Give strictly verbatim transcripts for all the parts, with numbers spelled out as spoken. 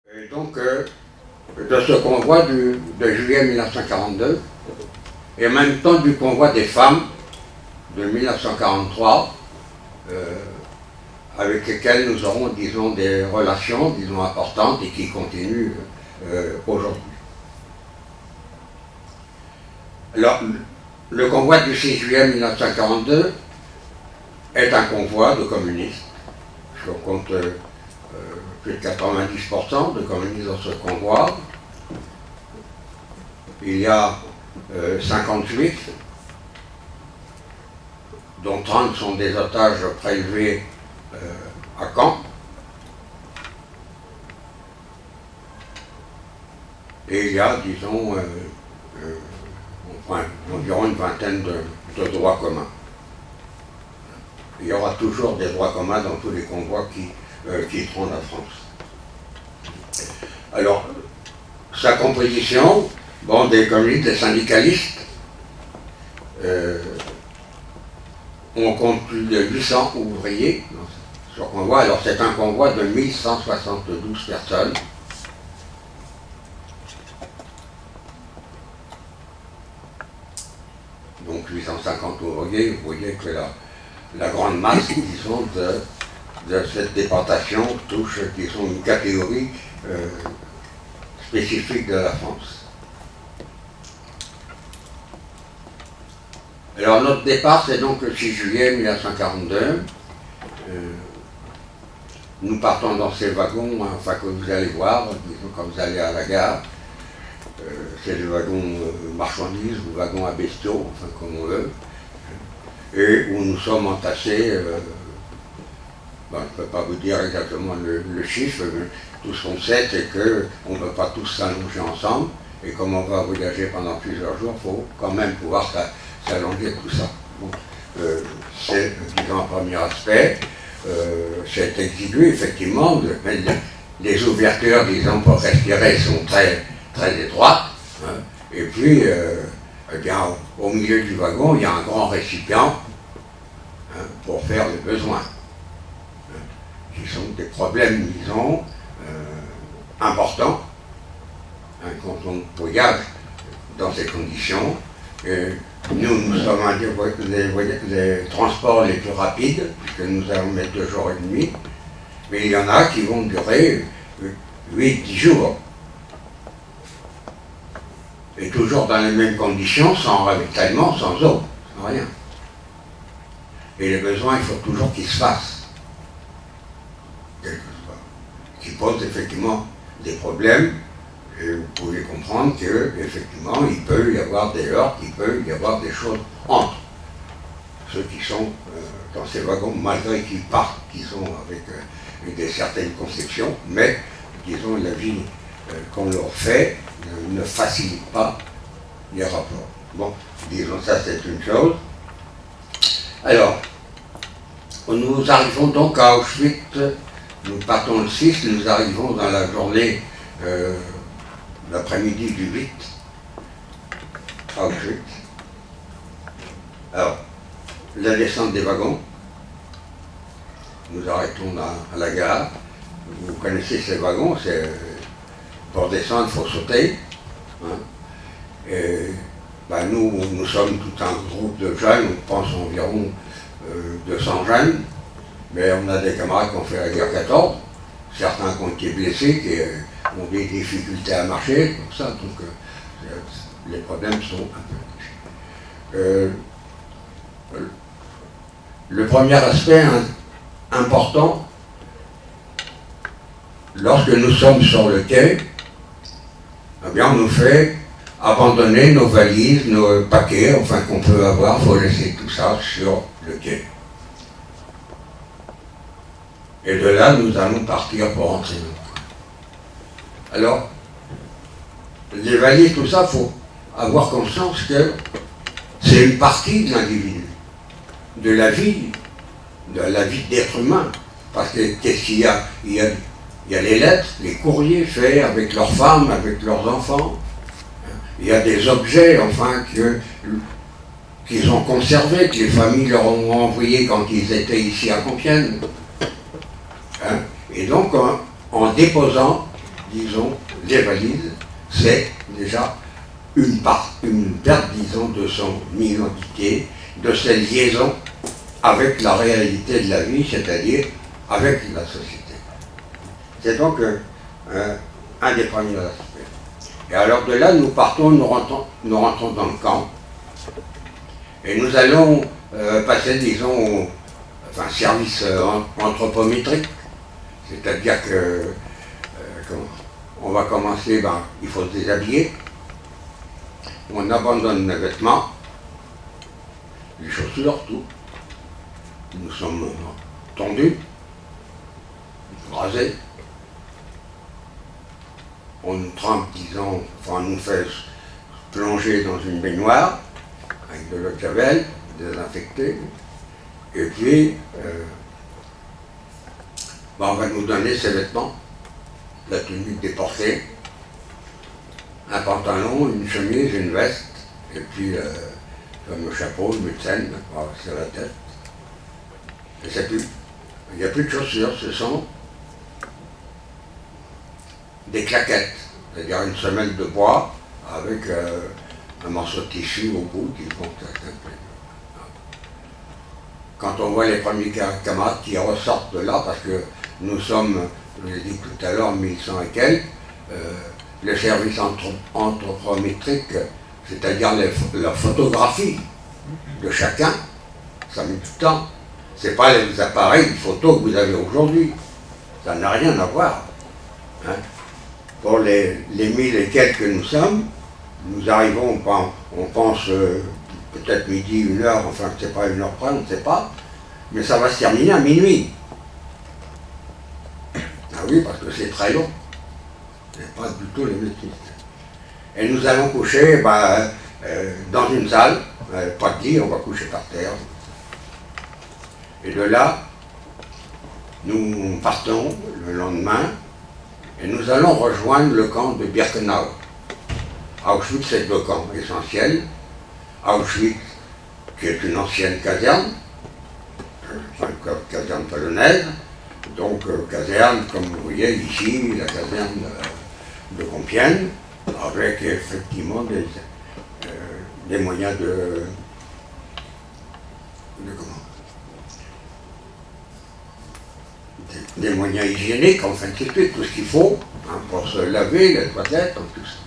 Et donc, euh, de ce convoi du, de juillet mille neuf cent quarante-deux, et en même temps du convoi des femmes de mille neuf cent quarante-trois, euh, avec lesquelles nous aurons, disons, des relations, disons, importantes et qui continuent euh, aujourd'hui. Alors, le convoi du six juillet mille neuf cent quarante-deux est un convoi de communistes. Je compte euh, plus de quatre-vingt-dix pour cent de communistes dans ce convoi. Il y a euh, cinquante juifs, dont trente sont des otages prélevés euh, à Caen. Et il y a, disons, euh, euh, enfin, environ une vingtaine de, de droits communs. Il y aura toujours des droits communs dans tous les convois qui euh, quitteront la France. Alors, sa composition, bon, des communistes, des syndicalistes, euh, on compte plus de huit cents ouvriers sur ce convoi. Alors c'est un convoi de mille cent soixante-douze personnes. Donc huit cent cinquante ouvriers, vous voyez que la, la grande masse, disons, de, de cette déportation touche, disons, une catégorie euh, spécifique de la France. Alors notre départ, c'est donc le six juillet mille neuf cent quarante-deux. Euh, nous partons dans ces wagons, hein, enfin que vous allez voir, disons, quand vous allez à la gare. Euh, c'est des wagons euh, marchandises ou wagons à bestiaux, enfin comme on veut. Et où nous sommes entassés, euh, ben, je ne peux pas vous dire exactement le, le chiffre, mais tout ce qu'on sait, c'est qu'on ne peut pas tous s'allonger ensemble. Et comme on va voyager pendant plusieurs jours, il faut quand même pouvoir s'allonger tout ça. Bon, euh, c'est, disons, un premier aspect. Euh, c'est exigu, effectivement. Le, les ouvertures, disons, pour respirer sont très, très étroites. Hein, et puis, euh, eh bien, au milieu du wagon, il y a un grand récipient hein, pour faire les besoins. Hein, qui sont des problèmes, disons, euh, importants. Hein, quand on voyage dans ces conditions, et nous, nous sommes un des, des, des transports les plus rapides, puisque nous allons mettre deux jours et demi, mais il y en a qui vont durer huit dix jours. Et toujours dans les mêmes conditions, sans ravitaillement, sans eau, sans rien. Et les besoins, il faut toujours qu'ils se fassent. Qui posent effectivement des problèmes. Et vous pouvez comprendre qu'effectivement, il peut y avoir des heurts, il peut y avoir des choses entre ceux qui sont euh, dans ces wagons, malgré qu'ils partent, qui sont avec, euh, avec des certaines conceptions, mais, disons, la vie euh, qu'on leur fait ne, ne facilite pas les rapports. Bon, disons, ça c'est une chose. Alors, nous arrivons donc à Auschwitz, nous partons le six, nous arrivons dans la journée euh, l'après-midi du huit à Auschwitz. Alors, la descente des wagons, nous arrêtons à, à la gare. Vous connaissez ces wagons, c'est pour descendre, il faut sauter. Hein. Et ben, nous, nous sommes tout un groupe de jeunes, on pense environ euh, deux cents jeunes, mais on a des camarades qui ont fait la guerre quatorze, certains qui ont été blessés, qui euh, ont des difficultés à marcher, comme ça, donc euh, les problèmes sont un peu... Euh, le premier aspect hein, important, lorsque nous sommes sur le quai, eh bien on nous fait abandonner nos valises, nos paquets, enfin qu'on peut avoir, il faut laisser tout ça sur le quai. Et de là, nous allons partir pour rentrer. Alors, les valises, tout ça, il faut avoir conscience que c'est une partie de l'individu, de la vie, de la vie d'être humain. Parce que qu'est-ce qu'il y a? Il y a, il y a les lettres, les courriers faits avec leurs femmes, avec leurs enfants. Il y a des objets, enfin, que, qu'ils ont conservés, que les familles leur ont envoyés quand ils étaient ici à Compiègne. Hein? Et donc, en, en déposant disons, les valises, c'est déjà une, part, une perte, disons, de son identité, de ses liaisons avec la réalité de la vie, c'est-à-dire avec la société. C'est donc euh, euh, un des premiers aspects. Et alors de là, nous partons, nous rentrons, nous rentrons dans le camp, et nous allons euh, passer, disons, au enfin, service euh, anthropométrique, c'est-à-dire que euh, comment, on va commencer, ben, il faut se déshabiller, on abandonne les vêtements, les chaussures, tout. Nous sommes tendus, rasés. On nous trempe, disons, enfin, on nous fait plonger dans une baignoire avec de l'eau de javel, désinfectée. Et puis, euh, ben, on va nous donner ces vêtements, la tunique déportée, un pantalon, une chemise, une veste, et puis euh, le fameux chapeau, le mutsène, sur la tête. Et c'est plus. Il n'y a plus de chaussures, ce sont des claquettes, c'est-à-dire une semelle de bois avec euh, un morceau de tissu au bout qui font un peu. Quand on voit les premiers camarades qui ressortent de là, parce que nous sommes, je l'ai dit tout à l'heure, mille cent et quelques, euh, le service anthropométrique, c'est-à-dire la photographie de chacun, ça met du temps. Ce n'est pas les appareils de photo que vous avez aujourd'hui. Ça n'a rien à voir. Hein. Pour les, les mille et quelques que nous sommes, nous arrivons, on pense euh, peut-être midi, une heure, enfin, je ne sais pas, une heure près, on ne sait pas, mais ça va se terminer à minuit. Ah oui, parce que c'est très long. C'est pas du tout les mêmes systèmes. Et nous allons coucher bah, euh, dans une salle, euh, pas de lit, on va coucher par terre. Et de là, nous partons le lendemain et nous allons rejoindre le camp de Birkenau. Auschwitz, c'est deux camps essentiels. Auschwitz, qui est une ancienne caserne, une caserne polonaise, donc euh, caserne, comme vous voyez ici, la caserne de, de Compiègne, avec effectivement des, euh, des moyens de, de comment des, des moyens hygiéniques, enfin, tout de suite, tout ce qu'il faut, hein, pour se laver, les toilettes, tout ça.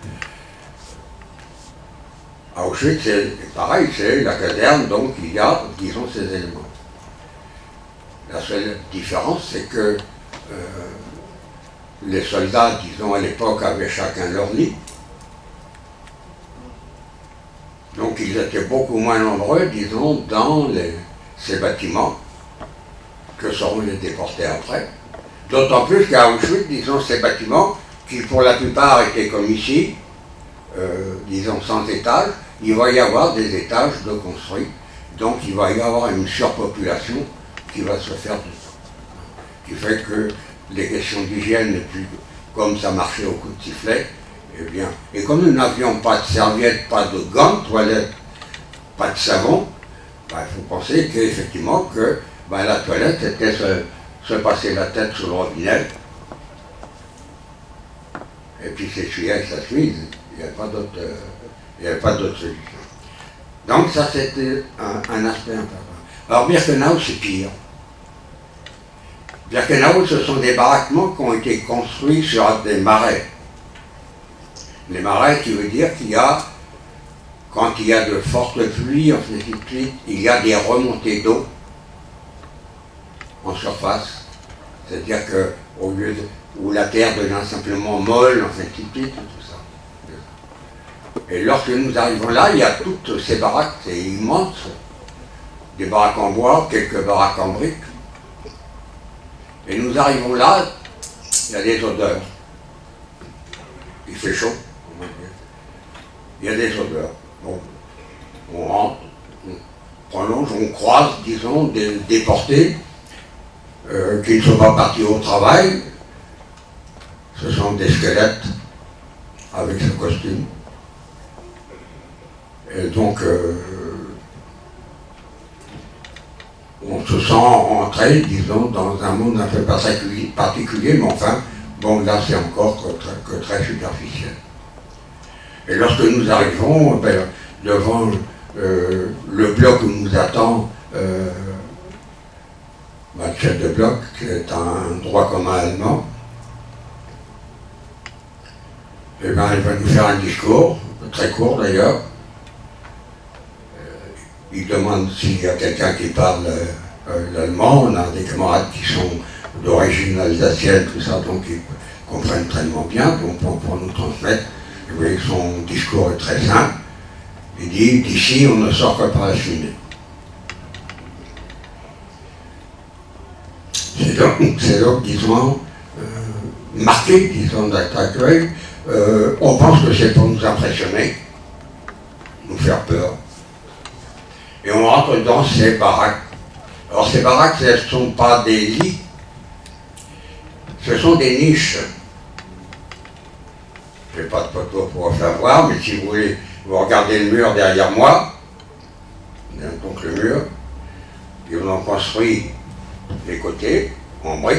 Auschwitz, c'est pareil, c'est la caserne, donc il y a, disons, ces éléments. La seule différence, c'est que euh, les soldats, disons, à l'époque, avaient chacun leur lit. Donc ils étaient beaucoup moins nombreux, disons, dans les, ces bâtiments que seront les déportés après. D'autant plus qu'à Auschwitz, disons, ces bâtiments, qui pour la plupart étaient comme ici, euh, disons, sans étage, il va y avoir des étages de construits. Donc il va y avoir une surpopulation qui va se faire du temps. Qui fait que les questions d'hygiène, et puis comme ça marchait au coup de sifflet, eh bien, et comme nous n'avions pas de serviettes, pas de gants de toilette, pas de savon, ben, il faut penser qu'effectivement que ben, la toilette c'était se, se passer la tête sous le robinet, et puis s'essuyer avec sa chemise. Il n'y avait pas d'autre euh, il n'y avait pas d'autre solution. Donc ça c'était un, un aspect important. Alors Birkenau c'est pire. Birkenau, ce sont des baraquements qui ont été construits sur des marais. Les marais qui veut dire qu'il y a, quand il y a de fortes pluies, ainsi de suite, il y a des remontées d'eau en surface. C'est-à-dire que au lieu de, où la terre devient simplement molle, ainsi de suite, tout ça. Et lorsque nous arrivons là, il y a toutes ces baraques, c'est immense. Des baraques en bois, quelques baraques en briques. Et nous arrivons là, il y a des odeurs. Il fait chaud. Il y a des odeurs. Bon, on rentre, on prolonge, on croise, disons, des déportés euh, qui ne sont pas partis au travail. Ce sont des squelettes avec ce costume. Et donc, euh, on se sent entré, disons, dans un monde un peu particulier, mais enfin, bon, là, c'est encore que très, que très superficiel. Et lorsque nous arrivons ben, devant euh, le bloc où nous attend euh, ben, le chef de bloc, qui est un droit commun allemand, et ben, il va nous faire un discours, très court d'ailleurs. Euh, il demande s'il y a quelqu'un qui parle euh, l'allemand. On a des camarades qui sont d'origine alsacienne, tout ça, donc ils comprennent très bien, donc pour, pour nous transmettre. Et oui, son discours est très simple. Il dit, d'ici, on ne sort que par la cheminée. C'est donc, c'est donc, disons, euh, marqué, disons, d'acte actuel. Euh, on pense que c'est pour nous impressionner, nous faire peur. Et on rentre dans ces baraques. Alors ces baraques, ce ne sont pas des lits, ce sont des niches. Je n'ai pas de photo pour vous faire voir, mais si vous voulez, vous regardez le mur derrière moi, donc le mur, et on en construit les côtés en briques.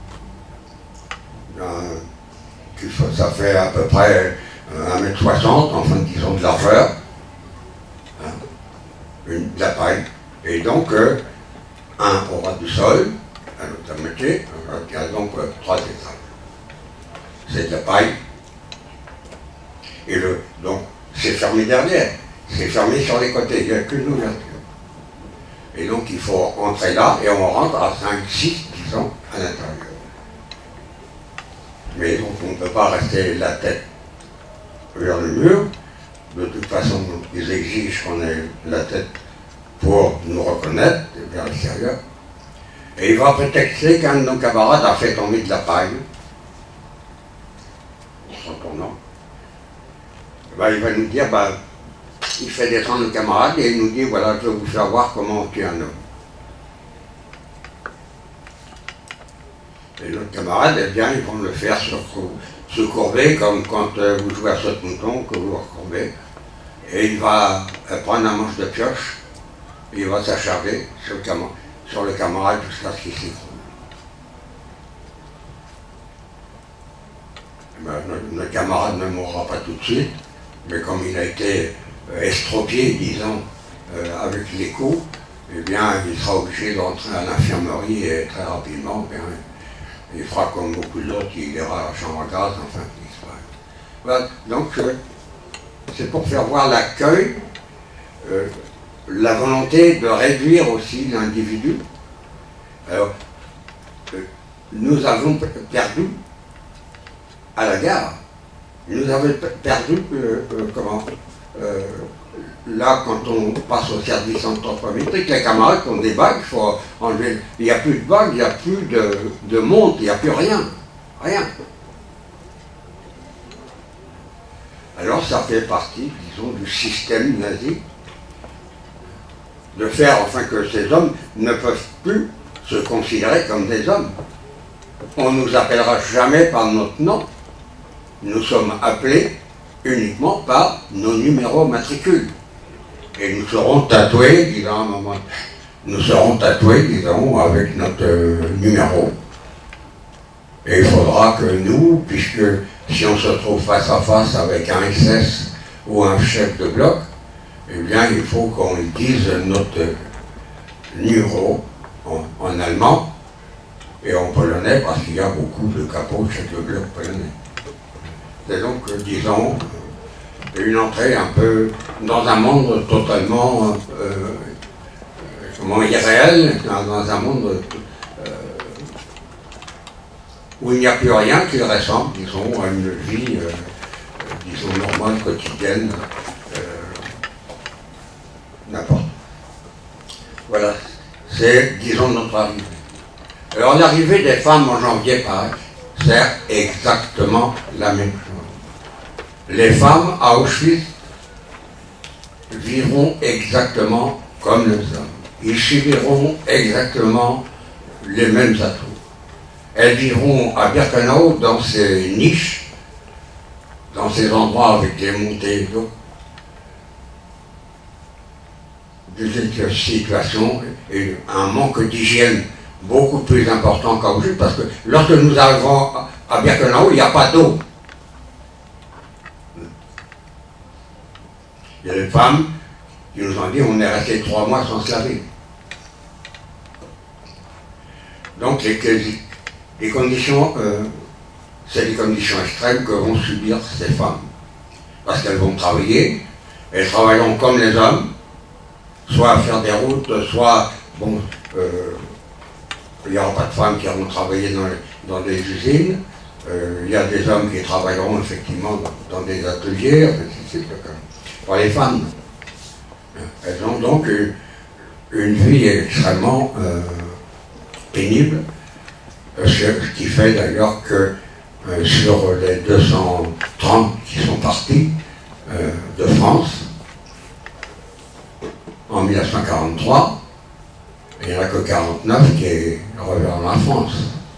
Ça fait à peu près un mètre soixante, enfin disons de largeur, hein, une, de la paille. Et donc, euh, un au ras du sol, à l'autre moitié, il y a donc euh, trois étages. C'est de la paille. Et le, donc, c'est fermé derrière, c'est fermé sur les côtés, il n'y a qu'une ouverture. Et donc, il faut entrer là, et on rentre à cinq, six, disons, à l'intérieur. Mais donc, on ne peut pas rester la tête vers le mur. De toute façon, ils exigent qu'on ait la tête pour nous reconnaître vers l'extérieur. Et il va prétexter qu'un de nos camarades a fait tomber de la paille, en se retournant. Ben, il va nous dire, ben, il fait descendre le camarade et il nous dit, voilà, je vais vous faire voir comment on tue un homme. Et notre camarade, eh bien, ils vont le faire se, se courber, comme quand euh, vous jouez à saute-mouton, que vous vous recourbez. Et il va euh, prendre un manche de pioche, et il va s'acharner sur, sur le camarade jusqu'à ce qu'il s'écroule. Ben, notre, notre camarade ne mourra pas tout de suite, mais comme il a été euh, estropié, disons, euh, avec les coups, eh bien, il sera obligé d'entrer à l'infirmerie et très rapidement, eh bien, il fera comme beaucoup d'autres, il ira à la chambre à gaz, enfin, il disparaît. Voilà, donc euh, c'est pour faire voir l'accueil, euh, la volonté de réduire aussi l'individu. Alors, euh, nous avons perdu à la gare, nous avons perdu, euh, euh, comment, euh, là, quand on passe au service anthropométrique, les camarades qui ont des bagues, il faut enlever. Il n'y a plus de bagues, il n'y a plus de, de montre, il n'y a plus rien. Rien. Alors ça fait partie, disons, du système nazi, de faire enfin que ces hommes ne peuvent plus se considérer comme des hommes. On ne nous appellera jamais par notre nom. Nous sommes appelés uniquement par nos numéros matricules. Et nous serons tatoués, disons, à un moment, nous serons tatoués, disons, avec notre euh, numéro. Et il faudra que nous, puisque si on se trouve face à face avec un S S ou un chef de bloc, eh bien, il faut qu'on dise notre numéro en, en allemand et en polonais, parce qu'il y a beaucoup de capots de chefs de bloc polonais. C'est donc, disons, une entrée un peu dans un monde totalement euh, comment, irréel, dans, dans un monde euh, où il n'y a plus rien qui ressemble, disons, à une vie, euh, disons, normale, quotidienne, euh, n'importe. Voilà, c'est, disons, notre arrivée. Alors l'arrivée des femmes en janvier, pareil, c'est exactement la même chose. Les femmes à Auschwitz vivront exactement comme les hommes. Ils subiront exactement les mêmes atouts. Elles vivront à Birkenau dans ces niches, dans ces endroits avec des montées d'eau, des situations et un manque d'hygiène beaucoup plus important qu'à Auschwitz, parce que lorsque nous arrivons à à Birkenau, il n'y a pas d'eau. Il y a des femmes qui nous ont dit on est resté trois mois sans se laver. Donc les, les conditions, euh, c'est les conditions extrêmes que vont subir ces femmes. Parce qu'elles vont travailler, elles travailleront comme les hommes, soit à faire des routes, soit, bon, euh, il n'y aura pas de femmes qui iront travailler dans, les, dans des usines, euh, il y a des hommes qui travailleront effectivement dans, dans des ateliers, c'est pour les femmes. Elles ont donc une, une vie extrêmement euh, pénible, ce qui fait d'ailleurs que euh, sur les deux cent trente qui sont partis euh, de France en mille neuf cent quarante-trois, il n'y en a que quarante-neuf qui est revenant en France.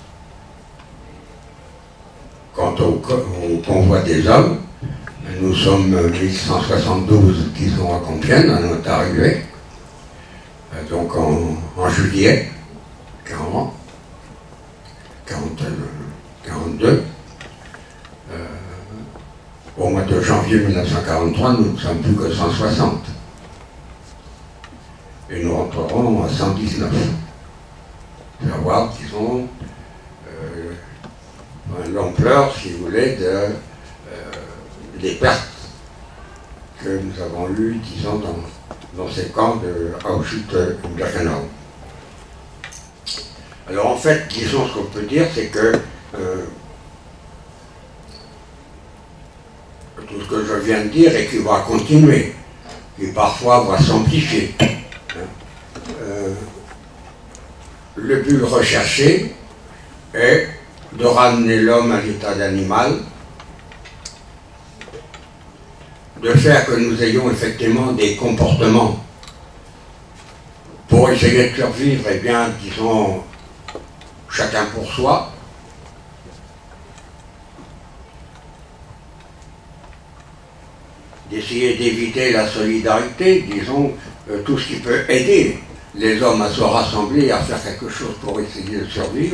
Quant au, au convoi des hommes, nous sommes mille cent soixante-douze qui sont à Compiègne à notre arrivée, donc en, en juillet quarante, quarante, quarante-deux. Euh, au mois de janvier mille neuf cent quarante-trois, nous ne sommes plus que cent soixante. Et nous rentrerons à cent dix-neuf. Il faut voir qu'ils ont euh, l'ampleur, si vous voulez, de, euh, des pertes que nous avons eues, disons, dans, dans ces camps de Auschwitz-Birkenau. Alors en fait, disons, ce qu'on peut dire, c'est que euh, tout ce que je viens de dire et qui va continuer, qui parfois va s'amplifier. Euh, le but recherché est de ramener l'homme à l'état d'animal, de faire que nous ayons effectivement des comportements pour essayer de survivre, et bien, disons, chacun pour soi, d'essayer d'éviter la solidarité, disons, euh, tout ce qui peut aider les hommes à se rassembler et à faire quelque chose pour essayer de survivre.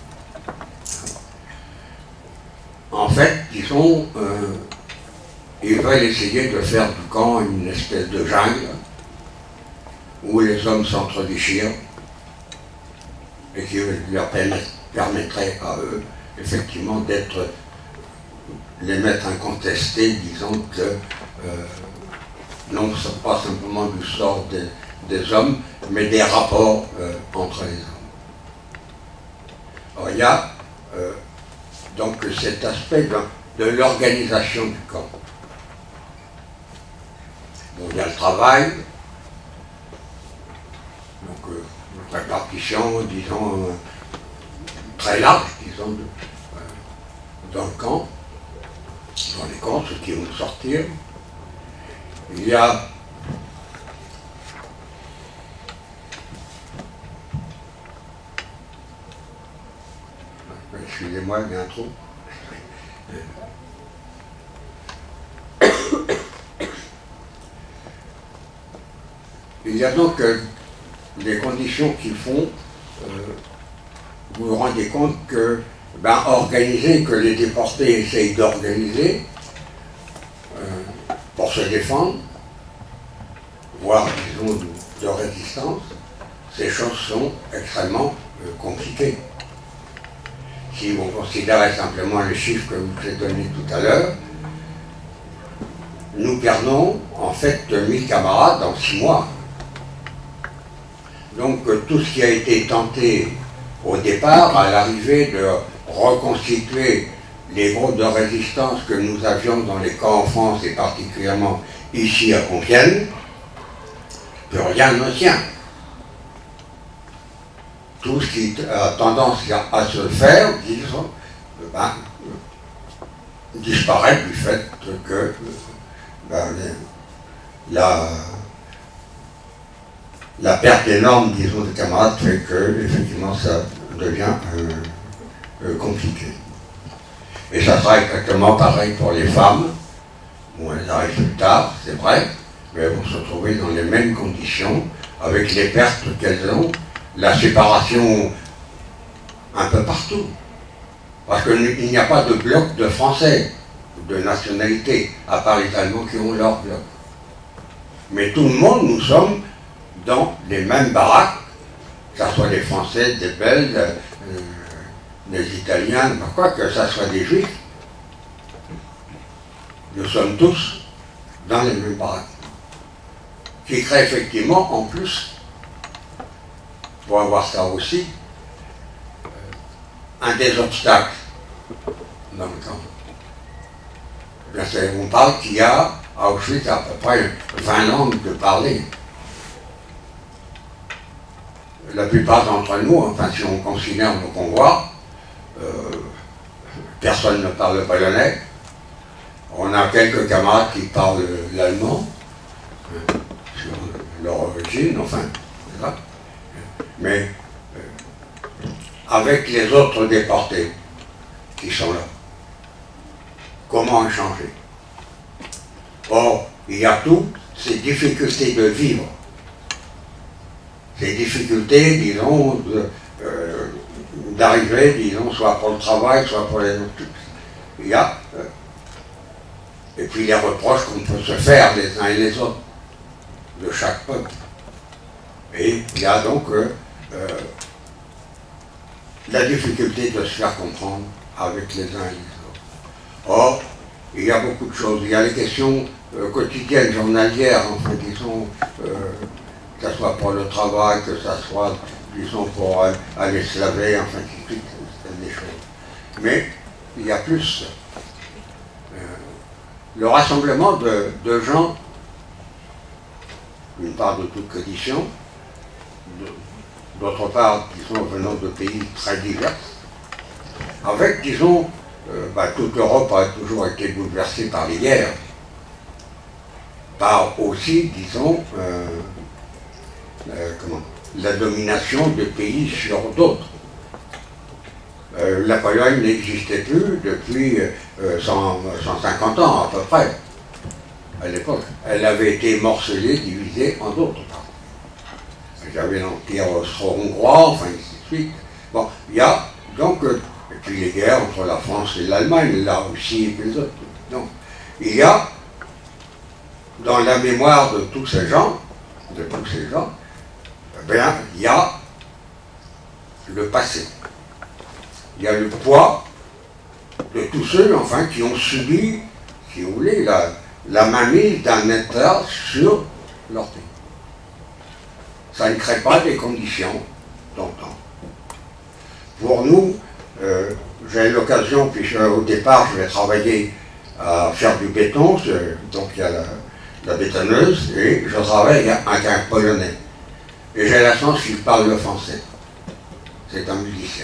En fait, disons, euh, ils veulent essayer de faire du camp une espèce de jungle où les hommes s'entre-déchirent et qui leur permettrait à eux, effectivement, d'être les maîtres incontestés, disons que euh, non pas simplement du sort des, des hommes, mais des rapports euh, entre les hommes. Alors il y a euh, donc cet aspect de, de l'organisation du camp. Bon, il y a le travail, donc euh, une répartition, disons, euh, très large, disons, de, euh, dans le camp, dans les camps, ceux qui vont sortir. Il y a excusez-moi, il y a un trou. Il y a donc euh, des conditions qui font, euh, vous vous rendez compte que, ben, organiser, que les déportés essayent d'organiser euh, pour se défendre, voire, disons, de, de résistance, ces choses sont extrêmement euh, compliquées. Si vous considérez simplement les chiffres que je vous ai donnés tout à l'heure, nous perdons en fait mille camarades dans six mois. Donc tout ce qui a été tenté au départ, à l'arrivée de reconstituer les groupes de résistance que nous avions dans les camps en France et particulièrement ici à Compiègne, plus rien ne tient. Tout ce qui a tendance à se faire, disons, ben, disparaît du fait que ben, la, la perte énorme, disons, de camarades fait que, effectivement, ça devient euh, euh, compliqué. Et ça sera exactement pareil pour les femmes. Bon, elles arrivent plus tard, c'est vrai, mais elles vont se trouver dans les mêmes conditions, avec les pertes qu'elles ont, la séparation un peu partout. Parce qu'il n'y a pas de bloc de Français, de nationalité, à part les Allemands qui ont leur bloc. Mais tout le monde, nous sommes dans les mêmes baraques, que ce soit des Français, des Belges, euh, des Italiens, quoi que ce soit des Juifs. Nous sommes tous dans les mêmes baraques. Qui crée effectivement, en plus, pour avoir ça aussi, un des obstacles dans le camp. Bien sûr, on parle qu'il y a à Auschwitz à peu près vingt langues de parler. La plupart d'entre nous, enfin si on considère nos convois, euh, personne ne parle polonais. On a quelques camarades qui parlent l'allemand, euh, sur leur origine, enfin, voilà. Mais euh, avec les autres déportés qui sont là, comment échanger? Or, il y a toutes ces difficultés de vivre, ces difficultés, disons, de, euh, d'arriver, disons, soit pour le travail, soit pour les autres. Il y a, euh, et puis les reproches qu'on peut se faire les uns et les autres, de chaque peuple. Et il y a donc euh, euh, la difficulté de se faire comprendre avec les uns et les autres. Or, il y a beaucoup de choses. Il y a les questions euh, quotidiennes, journalières, enfin, disons, euh, que ce soit pour le travail, que ce soit, disons, pour euh, aller se laver, enfin, c'est des choses. Mais il y a plus. Euh, le rassemblement de, de gens, d'une part de toute condition, d'autre part, disons, venant de pays très divers, avec, disons, euh, bah, toute l'Europe a toujours été bouleversée par les guerres, par aussi, disons, euh, euh, comment, la domination de pays sur d'autres. Euh, la Pologne n'existait plus depuis euh, cent, cent cinquante ans à peu près, à l'époque. Elle avait été morcelée, divisée en d'autres. J'avais l'Empire austro-hongrois, enfin, ainsi de suite. Bon, il y a donc, euh, et puis les guerres entre la France et l'Allemagne, la Russie et puis les autres. Donc, il y a, dans la mémoire de tous ces gens, de tous ces gens, eh bien, il y a le passé. Il y a le poids de tous ceux, enfin, qui ont subi, si vous voulez, la, la mainmise d'un État sur leur pays. Ça ne crée pas des conditions d'entente. Pour nous, euh, j'ai eu l'occasion, puis je, au départ, je vais travailler à faire du béton, donc il y a la, la bétonneuse, et je travaille avec un Polonais. Et j'ai la chance qu'il parle le français. C'est un musicien.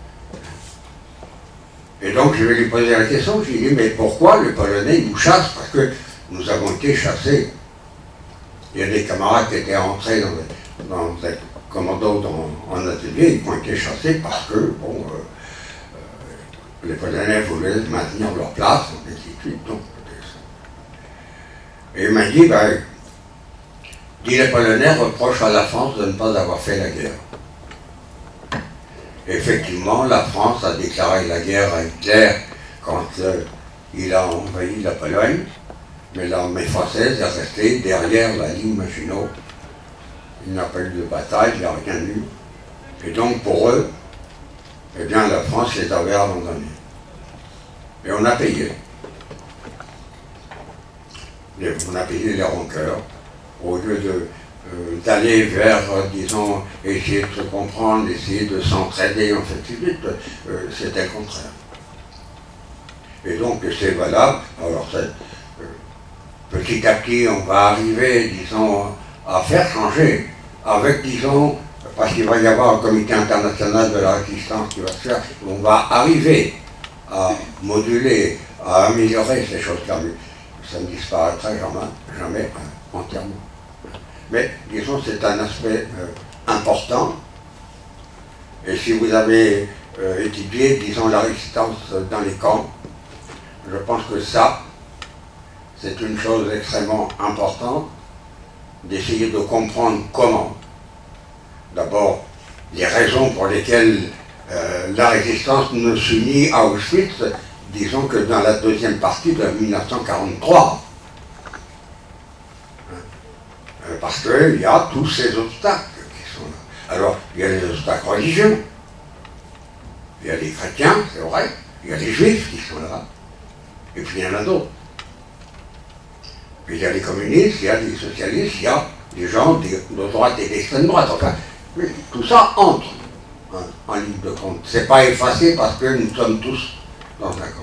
Et donc je vais lui poser la question, je lui dis, mais pourquoi le Polonais nous chasse? Parce que nous avons été chassés. Il y a des camarades qui étaient rentrés dans le, dans le commando dans, en atelier, ils ont été chassés parce que, bon, euh, euh, les Polonais voulaient maintenir leur place, et ainsi de suite. Donc, et il m'a dit, ben, dit les Polonais reprochent à la France de ne pas avoir fait la guerre. Effectivement, la France a déclaré la guerre à Hitler quand euh, il a envahi la Pologne, mais l'armée française est restée derrière la ligne Maginot. Il n'a pas eu de bataille, il n'y a rien eu. Et donc pour eux, eh bien la France les avait abandonnés. Et on a payé. Et on a payé les rancœurs, au lieu de Euh, d'aller vers, euh, disons, essayer de se comprendre, essayer de s'entraider, en fait, euh, c'était le contraire. Et donc, c'est valable. Alors, euh, petit à petit, on va arriver, disons, à faire changer, avec, disons, parce qu'il va y avoir un comité international de la résistance qui va se faire, on va arriver à moduler, à améliorer ces choses-là, mais ça ne disparaîtra jamais, jamais hein, entièrement. Mais, disons, c'est un aspect euh, important. Et si vous avez euh, étudié, disons, la résistance dans les camps, je pense que ça, c'est une chose extrêmement importante, d'essayer de comprendre comment. D'abord, les raisons pour lesquelles euh, la résistance ne s'unit à Auschwitz, disons que dans la deuxième partie de mille neuf cent quarante-trois. Euh, parce qu'il y a tous ces obstacles qui sont là. Alors, il y a les obstacles religieux, il y a les chrétiens, c'est vrai, il y a les juifs qui sont là, et puis il y en a d'autres. Puis il y a les communistes, il y a les socialistes, il y a des gens de droite et d'extrême droite. Enfin, tout ça entre hein, en ligne de compte. C'est pas effacé parce que nous sommes tous dans un camp.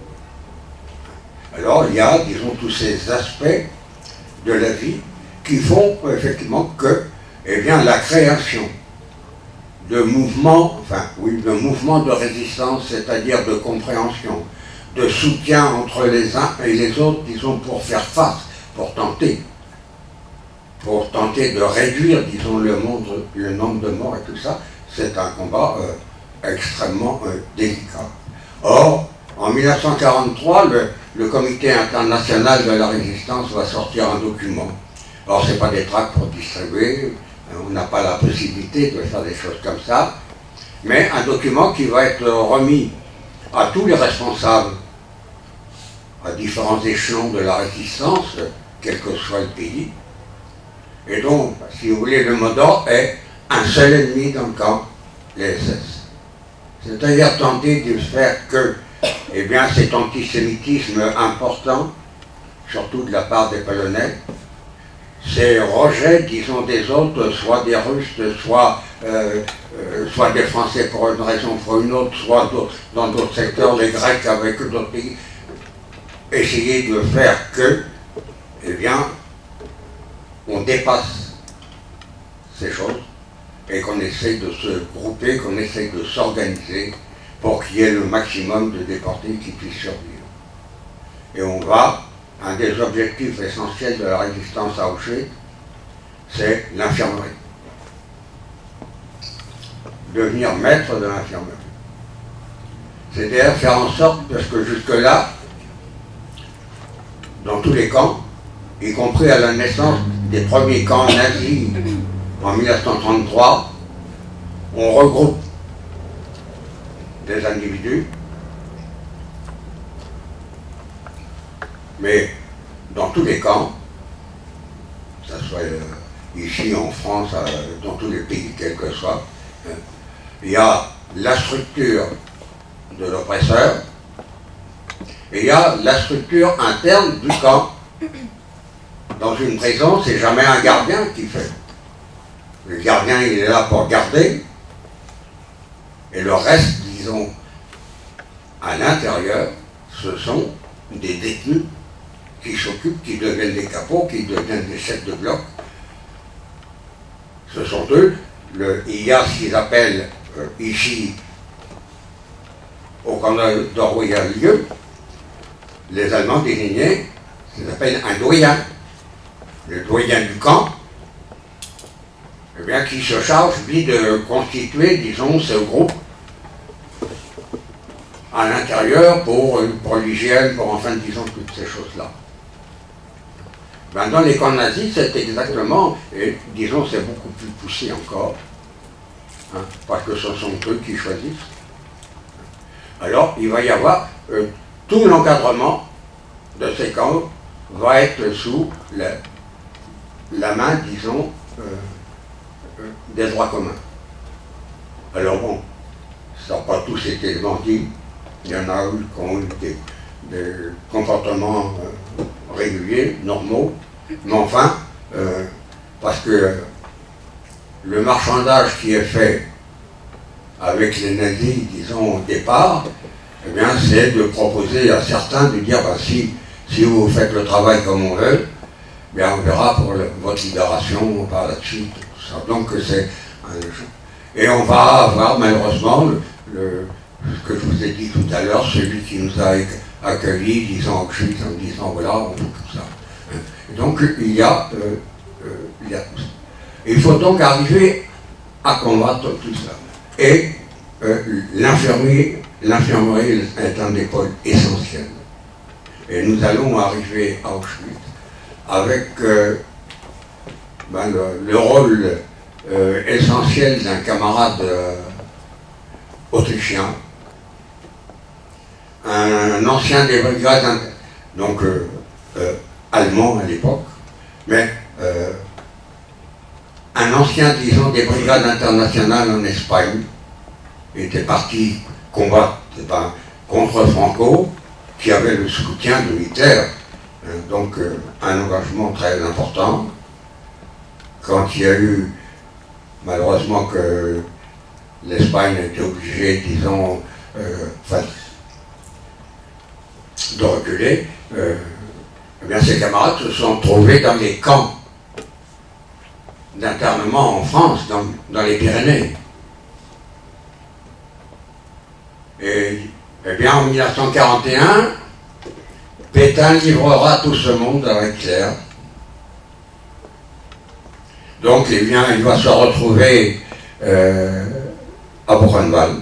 Alors il y a, disons, tous ces aspects de la vie qui font effectivement que, eh bien, la création de mouvements, enfin, oui, de mouvements de résistance, c'est-à-dire de compréhension, de soutien entre les uns et les autres, disons, pour faire face, pour tenter, pour tenter de réduire, disons, le, monde, le nombre de morts et tout ça, c'est un combat euh, extrêmement euh, délicat. Or, en mille neuf cent quarante-trois, le, le Comité international de la résistance va sortir un document. Alors, ce n'est pas des tracts pour distribuer, on n'a pas la possibilité de faire des choses comme ça, mais un document qui va être remis à tous les responsables, à différents échelons de la résistance, quel que soit le pays. Et donc, si vous voulez, le mot d'ordre est un seul ennemi dans le camp, les S S. C'est-à-dire tenter de faire que, eh bien, cet antisémitisme important, surtout de la part des Polonais, ces rejets, disons, des autres, soit des Russes, soit, euh, euh, soit des Français pour une raison ou pour une autre, soit dans d'autres secteurs, les Grecs avec d'autres pays, essayer de faire que, eh bien, on dépasse ces choses et qu'on essaye de se grouper, qu'on essaye de s'organiser pour qu'il y ait le maximum de déportés qui puissent survivre. Et on va, un des objectifs essentiels de la résistance à Auschwitz, c'est l'infirmerie. Devenir maître de l'infirmerie. C'est-à-dire faire en sorte, parce que jusque-là, dans tous les camps, y compris à la naissance des premiers camps nazis en mille neuf cent trente-trois, on regroupe des individus, mais dans tous les camps, que ce soit euh, ici en France, euh, dans tous les pays, quels que soient, euh, il y a la structure de l'oppresseur et il y a la structure interne du camp. Dans une prison, c'est jamais un gardien qui fait. Le gardien, il est là pour garder, et le reste, disons, à l'intérieur, ce sont des détenus qui s'occupent, qui deviennent des capots, qui deviennent des chefs de bloc. Ce sont eux. Le, il y a ce qu'ils appellent euh, ici, au camp d'Or où il y a lieu, les Allemands désignaient, ce qu'ils appellent un doyen. Le doyen du camp, eh bien, qui se charge, lui, de constituer, disons, ce groupe à l'intérieur pour, pour l'hygiène, pour enfin, disons, toutes ces choses-là. Ben, dans les camps nazis, c'est exactement, et disons, c'est beaucoup plus poussé encore, hein, parce que ce sont eux qui choisissent. Alors, il va y avoir euh, tout l'encadrement de ces camps va être sous la, la main, disons, euh, euh, des droits communs. Alors bon, ça n'a pas tous été bandits, il y en a eu qui ont eu des, des comportements euh, réguliers, normaux, mais enfin, euh, parce que le marchandage qui est fait avec les nazis, disons, au départ, eh bien, c'est de proposer à certains de dire, ben, si, si vous faites le travail comme on veut, bien, on verra pour le, votre libération par la suite, tout ça. Donc, c'est un jeu. Et on va avoir, malheureusement, le, le, ce que je vous ai dit tout à l'heure, celui qui nous a accueillis, disant Auschwitz, en disant, voilà, on fait tout ça. Et donc, il y a, euh, euh, il y a tout ça. Il faut donc arriver à combattre tout ça. Et euh, l'infirmerie, l'infirmerie est un des pôles essentiels. Et nous allons arriver à Auschwitz avec euh, ben, le, le rôle euh, essentiel d'un camarade euh, autrichien, un ancien des brigades, donc euh, euh, allemand à l'époque, mais euh, un ancien, disons, des brigades internationales en Espagne, était parti combattre ben, contre Franco, qui avait le soutien de Hitler, hein, donc euh, un engagement très important. Quand il y a eu, malheureusement, que l'Espagne était obligée, disons, euh, enfin, de reculer, euh, eh bien, ses camarades se sont trouvés dans les camps d'internement en France, dans, dans les Pyrénées. Et, eh bien, en mille neuf cent quarante et un, Pétain livrera tout ce monde à Hitler. Donc, eh bien, il va se retrouver euh, à Buchenwald.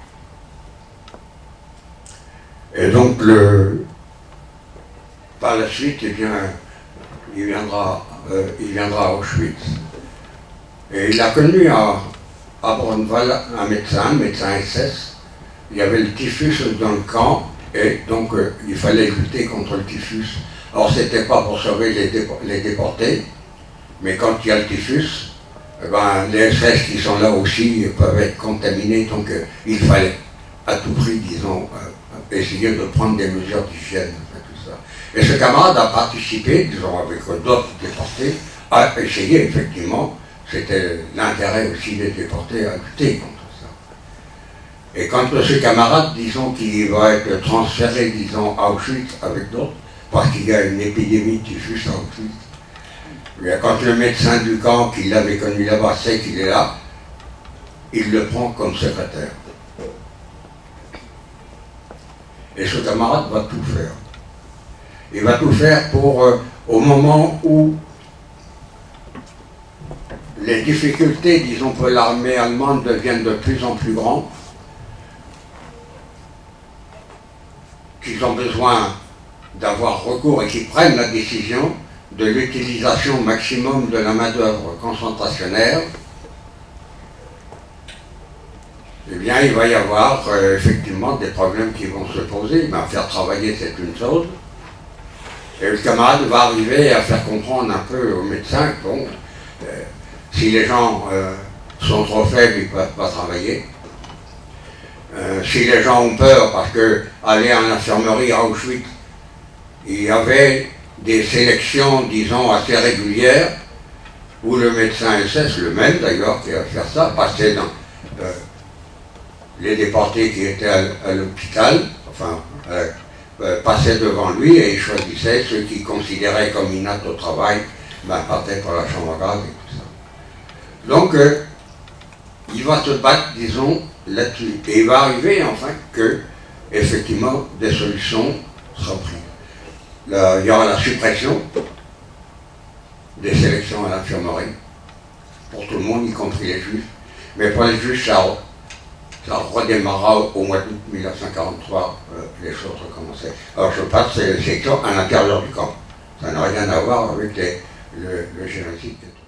Et donc, le, par la suite, eh bien, il viendra, euh, il viendra à Auschwitz. Et il a connu à, à Buchenwald un médecin, un médecin S S. Il y avait le typhus dans le camp, et donc euh, il fallait lutter contre le typhus. Alors, c'était pas pour sauver les, dé les déportés, mais quand il y a le typhus, eh ben, les S S qui sont là aussi peuvent être contaminés, donc euh, il fallait à tout prix, disons, euh, essayer de prendre des mesures d'hygiène, tout ça. Et ce camarade a participé, disons, avec d'autres déportés, à essayer, effectivement, c'était l'intérêt aussi des déportés à lutter contre ça. Et quand ce camarade, disons, qui va être transféré, disons, à Auschwitz avec d'autres, parce qu'il y a une épidémie de typhus à Auschwitz, et quand le médecin du camp qui l'avait connu là-bas sait qu'il est là, il le prend comme secrétaire. Et ce camarade va tout faire. Il va tout faire pour, euh, au moment où les difficultés, disons, pour l'armée allemande deviennent de plus en plus grandes, qu'ils ont besoin d'avoir recours et qu'ils prennent la décision de l'utilisation maximum de la main-d'œuvre concentrationnaire, eh bien, il va y avoir euh, effectivement des problèmes qui vont se poser. Ben, faire travailler, c'est une chose. Et le camarade va arriver à faire comprendre un peu aux médecins que, bon, euh, si les gens euh, sont trop faibles, ils ne peuvent pas travailler. Euh, si les gens ont peur, parce que aller en infirmerie à Auschwitz, il y avait des sélections, disons, assez régulières, où le médecin S S, le même d'ailleurs, qui va faire ça, passait dans euh, les déportés qui étaient à, à l'hôpital, enfin, euh, euh, passaient devant lui et il choisissait ceux qui considéraient comme inaptes au travail, ben, partaient pour la chambre grave et tout ça. Donc, euh, il va se battre, disons, là-dessus. Et il va arriver, enfin, que, effectivement, des solutions seront prises. Là, il y aura la suppression des sélections à l'infirmerie, pour tout le monde, y compris les juifs. Mais pour les juifs, ça, ça redémarrera au mois d'août mille neuf cent quarante-trois, euh, les choses recommençaient. Alors je passe ces sélections à l'intérieur du camp. Ça n'a rien à voir avec les, le, le génocide.